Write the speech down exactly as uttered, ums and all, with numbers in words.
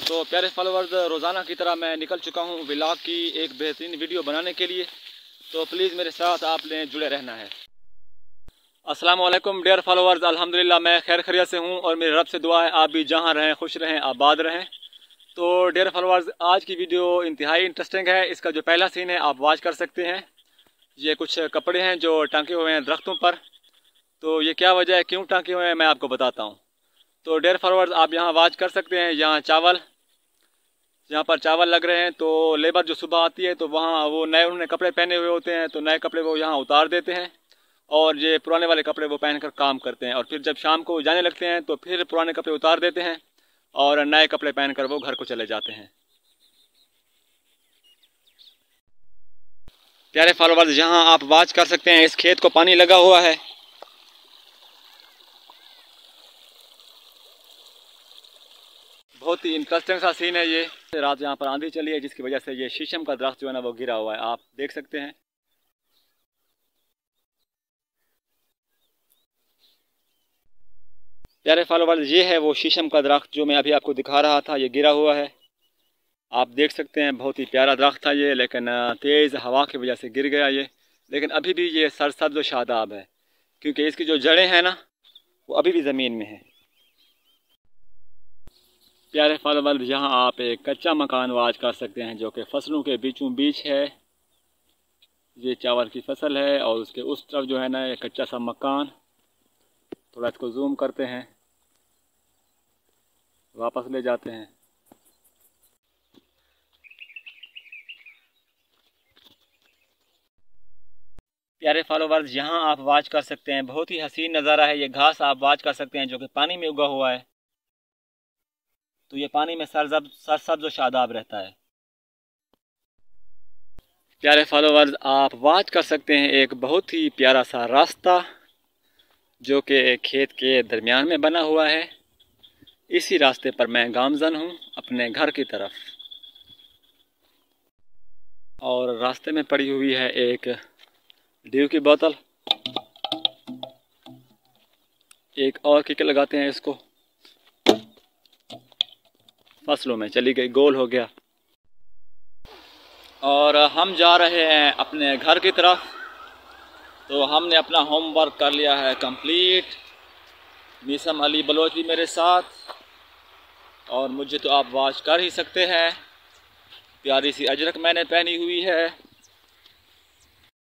तो प्यारे फॉलोअर्स, रोज़ाना की तरह मैं निकल चुका हूँ व्लॉग की एक बेहतरीन वीडियो बनाने के लिए। तो प्लीज़ मेरे साथ आपने जुड़े रहना है। अस्सलाम वालेकुम डियर फॉलोअर्स, अल्हम्दुलिल्लाह मैं खैर खैरियत से हूँ और मेरे रब से दुआ है आप भी जहाँ रहें खुश रहें आबाद रहें। तो डियर फॉलोअर्स, आज की वीडियो इंतहाई इंटरेस्टिंग है। इसका जो पहला सीन है आप वॉच कर सकते हैं। ये कुछ कपड़े हैं जो टांके हुए हैं दरख्तों पर। तो ये क्या वजह है, क्यों टांके हुए हैं, मैं आपको बताता हूँ। तो डियर फॉलोअर्स, आप यहाँ वॉच कर सकते हैं। यहाँ चावल यहाँ पर चावल लग रहे हैं। तो लेबर जो सुबह आती है तो वहाँ वो नए उन्होंने कपड़े पहने हुए होते हैं, तो नए कपड़े वो यहाँ उतार देते हैं और ये पुराने वाले कपड़े वो पहनकर काम करते हैं। और फिर जब शाम को जाने लगते हैं तो फिर पुराने कपड़े उतार देते हैं और नए कपड़े पहनकर वो घर को चले जाते हैं। प्यारे फॉलोअर्स, यहाँ आप वॉच कर सकते हैं, इस खेत को पानी लगा हुआ है। बहुत ही इंटरेस्टिंग सा सीन है ये। रात यहाँ पर आंधी चली है जिसकी वजह से ये शीशम का दरख्त जो है ना वो गिरा हुआ है, आप देख सकते हैं। प्यारे फॉलोअर्स, ये है वो शीशम का दरख्त जो मैं अभी आपको दिखा रहा था, ये गिरा हुआ है। आप देख सकते हैं, बहुत ही प्यारा दरख्त था ये, लेकिन तेज़ हवा की वजह से गिर गया ये। लेकिन अभी भी ये सरसब्ज़ व शादाब है क्योंकि इसकी जो जड़ें हैं ना वो अभी भी ज़मीन में हैं। प्यारे फॉलोअर्स, यहाँ आप एक कच्चा मकान वाच कर सकते हैं जो कि फसलों के बीचों बीच है। ये चावल की फसल है और उसके उस तरफ जो है ना एक कच्चा सा मकान। थोड़ा इसको जूम करते हैं, वापस ले जाते हैं। प्यारे फॉलोअर्स, यहाँ आप वाच कर सकते हैं, बहुत ही हसीन नज़ारा है। ये घास आप वाच कर सकते हैं जो कि पानी में उगा हुआ है। तो ये पानी में सरसब्ज सरसब्ज और शादाब रहता है। प्यारे फॉलोअर्स, आप वाच कर सकते हैं एक बहुत ही प्यारा सा रास्ता जो कि खेत के दरमियान में बना हुआ है। इसी रास्ते पर मैं गामजन हूँ अपने घर की तरफ। और रास्ते में पड़ी हुई है एक ड्यू की बोतल। एक और किक लगाते हैं इसको, फसलों में चली गई, गोल हो गया। और हम जा रहे हैं अपने घर की तरफ। तो हमने अपना होमवर्क कर लिया है कंप्लीट। मीसम अली बलोच भी मेरे साथ और मुझे तो आप वाच कर ही सकते हैं। प्यारी सी अजरक मैंने पहनी हुई है।